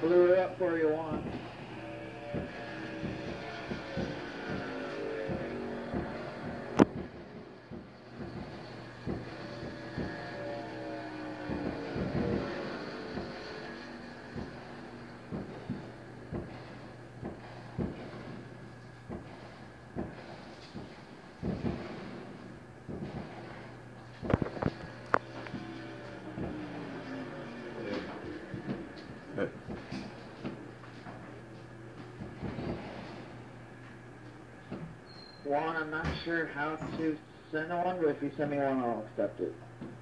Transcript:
Blew her up for you once. Juan, I'm not sure how to send one, but if you send me one, I'll accept it.